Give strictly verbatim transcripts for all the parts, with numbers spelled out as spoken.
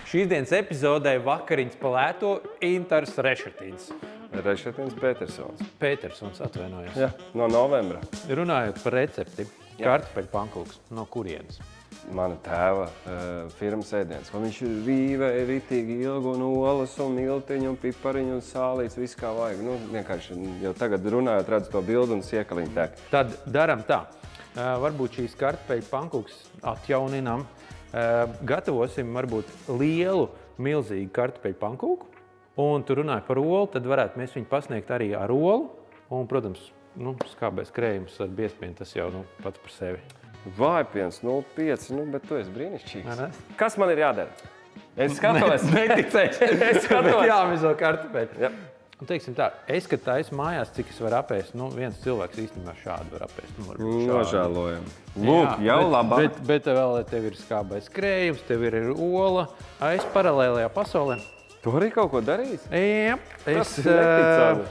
Šīs dienas epizodē vakariņas pa lēto Intars Rešetins. Rešetins Petersons. Petersons, atvainojos. Jā, no novembra. Runājot par recepti, kartupeļu pankūks, no kurienes? Mana tēva uh, firmas ēdiens. Viņš rīvēja ritīgi ilgu un olas un miltiņu un pipariņu un sālīts, viss kā vajag. Nu, vienkārši jau tagad runājot, redzu to bildu un siekaliņu tek. Tad daram tā. Uh, varbūt šīs kartupeļu pankūks atjauninām. Uh, gatavosim varbūt lielu, milzīgu kartupeļu pankūku. Un tu runāji par olu, tad varētu mēs viņu pasniegt arī ar olu. Un, protams, nu, skābais krējums ar biespienu, tas jau nu, pats par sevi. Vājpiens nulle pieci, nu, bet tu esi brīnišķīgs. Kas man ir jādara? Es skatos. Neticēšu. Es skatos. Bet jāmizo kartupeļu. Ja. Un teiksim tā, es, kad taisu mājās, cik es varu apēst, nu, viens cilvēks īstenībā šādu var apēst. Nu, Nožēlojam. Lūk, jau bet, labāk. Bet, bet vēl tev ir skābais krējums, tev ir ola. Es paralēlajā pasaulē. Tu arī kaut ko darīsi? Jā, es uh,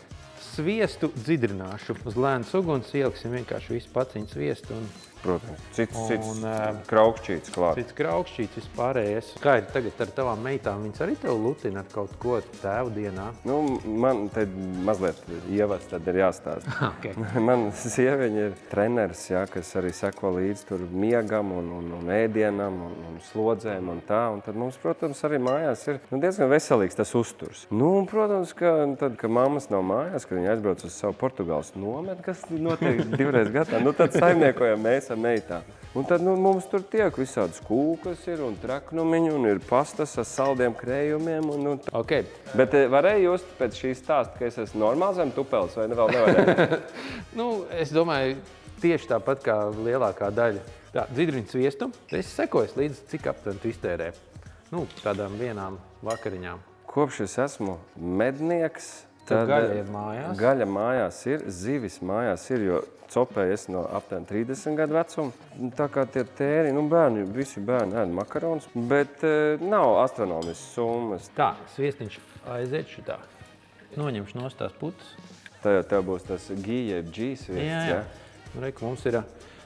sviestu dzidrināšu uz lēnas uguns, ieliksim vienkārši visu paciņu sviestu. Un, protams, cits, cits un, uh, kraukšķīts klāt. Cits kraukšķīts vispārējais. Kā ir tagad ar tavām meitām? Viņas arī tev lutina ar kaut ko tēvu dienā? Nu, man te mazliet ievas tad ir jāstāst. Okay. Man sieviņa ir treneris, jā, kas arī seko līdz tur miegam un, un, un ēdienam un, un slodzēm un tā. Un tad mums, protams, arī mājās ir nu, diezgan veselīgs tas uzturs. Nu, un, protams, ka tad, kad mammas nav mājās, kad viņi aizbrauc uz savu Portugāles nometni, kas notiek divreiz gadā, nu tad saimniekojam mēs ar meitām. Un tad nu, mums tur tiek visādas kūkas ir un traknumiņi un ir pastas ar saldiem krējumiem. Un, un okay. Bet varēja just pēc šī stāsta, ka es esmu normāls zem tupeles vai vēl nevarēja? Nu, es domāju, tieši tāpat kā lielākā daļa. Tā, dzidriņu sviestu, es sekoju līdz, cik aptuveni tu iztērē. Nu, tādām vienām vakariņām. Kopš es esmu mednieks, tad gaļa ir mājās? Gaļa mājās ir, zivis mājās ir, jo copēju es no aptuveni trīsdesmit gadu vecuma. Tā kā tie tēri, nu bērni, visi bērni ēd makaronus, bet uh, nav astronomiskas summas. Tā, sviestiņš aiziet šitā. Noņemšu nost tās putas. Tā jau tev būs tas G, jeb G sviests, jā? Jā, jā. Reku, mums ir uh,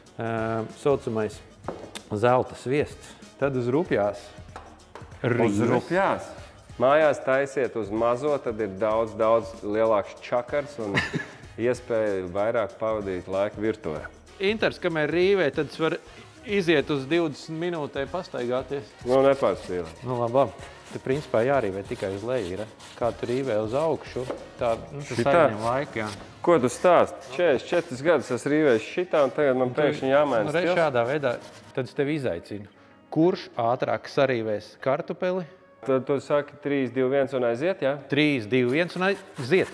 saucamais zelta sviests. Tad uz rupjās rīves. Uz rupjās? Mājās taisiet uz mazo, tad ir daudz, daudz lielāks čakars un iespēja vairāk pavadīt laiku virtuvē. Inters, kamēr rīvē, tad es varu iziet uz divdesmit minūtē pastaigāties. Nu, nepārspīlē. Nu, labi, labi. Te principā jārīvē tikai uz leju. Ir. Kā tu rīvē uz augšu, tā, nu, tas aizņem laiku, jā. Ko tu stāsti? četrdesmit četras gadus es rīvēju šitā, un tagad man pēkšņi jāmēna stils. Nu, šādā veidā, tad es tevi izaicinu. Kurš ātrāk sarīvēs kartupeli? Tad tu saki trīs, divi, viens un aiziet, jā? trīs, divi, viens un aiziet.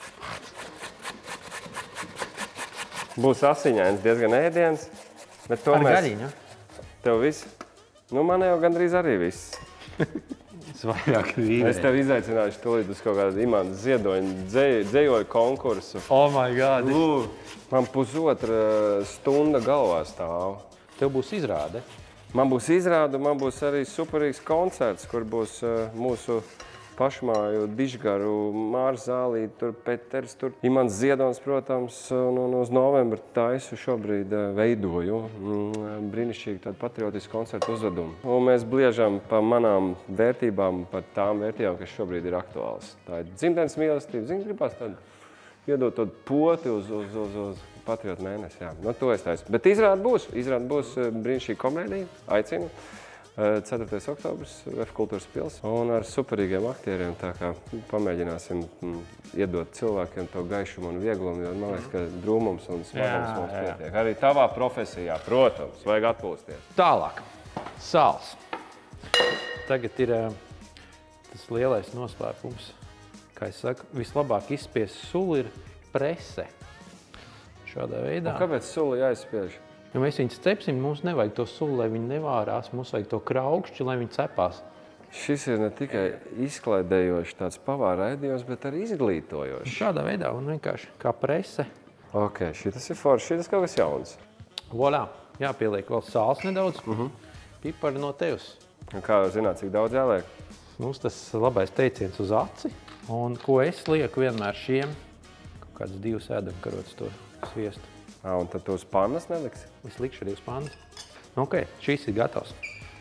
Būs asiņains diezgan ēdiens, bet to Ar mēs... gaļiņu? Tev viss? Nu, man jau gandrīz arī viss. Es vairāk rīvēju. Es tev izaicināšu tūlīt uz kaut kādu Imantas Ziedoņa dzējoļu konkursu. Oh my God! Lū, man pusotra stunda galvā stāv. Tev būs izrāde? Man būs izrāde, man būs arī superīgs koncerts, kur būs uh, mūsu pašmāju Dižgaru, Mārs Zālīti, tur Peters, tur Imants Ziedons, protams, un, un uz novembra taisu šobrīd uh, veidoju mm, brīnišķīgi tādu patriotisku koncertu uzvedumu. Un mēs bliežam pa manām vērtībām, par tām vērtībām, kas šobrīd ir aktuāls. Tā ir dzimtenes mīlestība, zini, gribās tādu iedot tādu poti uz, uz, uz, uz patriotu mēnesi, jā. Nu, to es taisu. Bet izrāde būs, izrāde būs brīnišķīga komēdija, aicinu. ceturtais oktobris, F kultūras pils, un ar superīgiem aktieriem, tā kā pamēģināsim m, iedot cilvēkiem to gaišumu un vieglumu, jo man liekas, ka drūmums un smagums mums pietiek. Arī tavā profesijā, protams, vajag atpūsties. Tālāk, sāls. Tagad ir tas lielais noslēpums, kā es saku, vislabāk izspiest suli ir prese. Šādā veidā. Un kāpēc suli jāizspiež? Ja mēs viņus cepsim, mums nevajag to suli, lai viņi nevārās, mums vajag to kraukšķi, lai viņi cepās. Šis ir ne tikai izklaidējošs tāds pavāra ēdījums, bet arī izglītojošs. Šādā veidā un vienkārši kā prese. Ok, šitas ir forši, šitas kaut kas jauns. Voilā, jāpieliek vēl sāls nedaudz, uh-huh. pipari no tevs. Un kā zināt, cik daudz jāliek? Mums tas labais teiciens uz aci. Un ko es lieku vienmēr šiem, kaut kāds divas ēdamkarotes to sviestu. À, un tad tu uz pannas neliksi? Es likšu arī uz pannas. Ok, šis ir gatavs.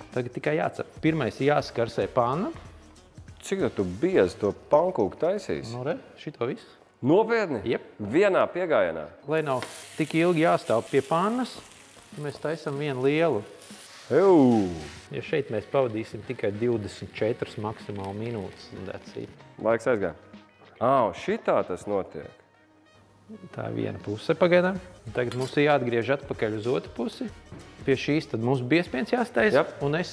Tagad tikai jācep. Pirmais jāskarsē panna. Cik tu biezi to pankūku taisīs? Nu, re, šito visu. Nopietni? Jep. Vienā piegājienā? Lai nav tik ilgi jāstāv pie pannas, mēs taisam vienu lielu. Ew. Ja šeit mēs pavadīsim tikai divdesmit četras maksimāli minūtes. Laiks aizgāja. Ā, šitā tas notiek. Tā ir viena puse pagaidām. Tagad mums ir jāatgriež atpakaļ uz otru pusi. Pie šīs tad mums biespiens jāstaisa. Jep. Un es,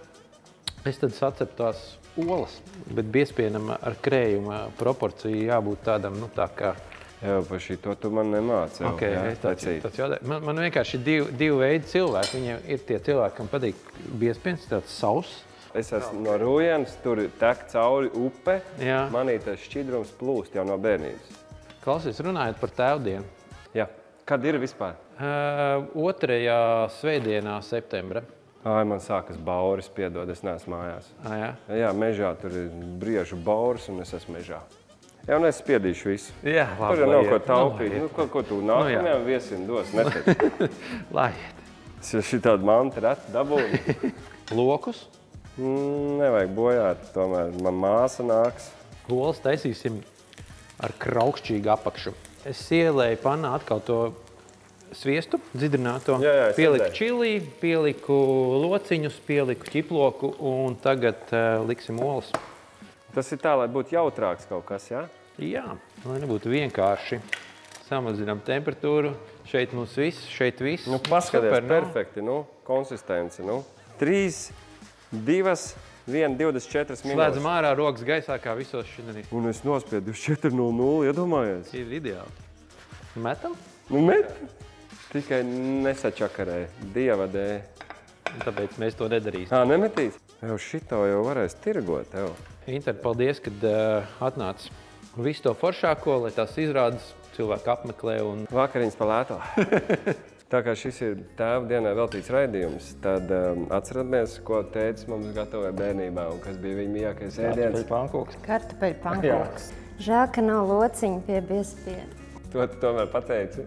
es tad sacepu tās olas. Bet biespienam ar krējuma proporciju jābūt tādam, nu tā kā... Jā, pa šito tu man nemāci. Ok, tāds, tāds jautājums. Man, man vienkārši ir divi, divi veidi cilvēki. Viņiem ir tie cilvēki, kam patīk biespiens, tāds sauss. Es esmu no Rūjienas, tur tek cauri upe. Jā. Manī tas šķidrums plūst jau no bērnības. Klausies, runājot par tēvdienu. Jā. Kad ir vispār? Uh, otrajā svētdienā septembra. Ai, man sākas bauris, piedod, es neesmu mājās. Ah, jā? Jā, mežā tur ir briežu bauris un es esmu mežā. Jā, un es spiedīšu visu. Jā, labi. Tur jau nav ko iet. taupīt. Nu, Nu, ko, ko tu nākamajām viesim dos, netiec. lai iet. Es jau šitādu mantu reti dabūju. Lokus. Mm, nevajag bojāt, tomēr man māsa nāks. Olas taisīsim ar kraukšķīgu apakšu. Es ielēju pannā atkal to sviestu, dzidrināto. Jā, jā, es pieliku redzēju. čili, pieliku lociņus, pieliku ķiploku un tagad uh, liksim olas. Tas ir tā, lai būtu jautrāks kaut kas, jā? Jā, lai nebūtu vienkārši. Samazinām temperatūru. Šeit mums viss, šeit viss. Nu, paskaties, Super, nu. perfekti, nu, konsistenci, nu. Trīs, divas, viena, divdesmit četras minūtes. Slēdzam ārā rokas gaisā, kā visos šodien. Un es nospiedu divdesmit četri nulle nulle, iedomājies? Ir ideāli. Metam? Nu, met. Tikai nesačakarē, dieva dēļ. Un tāpēc mēs to nedarīsim. Ā, nemetīs? Jau šito jau varēs tirgot, jau. Inter, paldies, kad uh, atnāc visu to foršāko, lai tās izrādes cilvēki apmeklē. Un... Vakariņas pa lēto. Tā kā šis ir tēva dienai veltīts raidījums, tad um, atceramies, ko tētis mums gatavoja bērnībā un kas bija viņa mīļākais ēdiens. Pankūks. Kartupeļu pankūks. Žēl, ka nav lociņu pie biespiena. To tu tomēr pateici.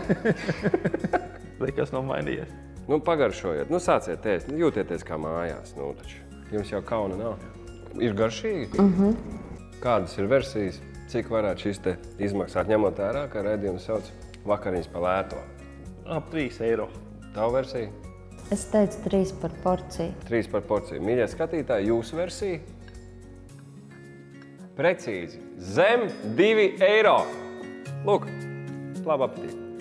Nekas nav mainījies. Nu, pagaršojiet, nu, sāciet ēst, nu, jūtieties kā mājās, nu, taču. Jums jau kauna nav. Ir garšīgi? Mhm. Kādas ir versijas? Cik varētu šis te izmaksāt, ņemot ērā, kā raidījums sauc vakariņas pa lēto? Ap trīs eiro. Tavu versiju? Es teicu trīs par porciju. Trīs par porciju. Mīļie skatītāji, jūsu versija? Precīzi. Zem divi eiro. Lūk, labu apetīti.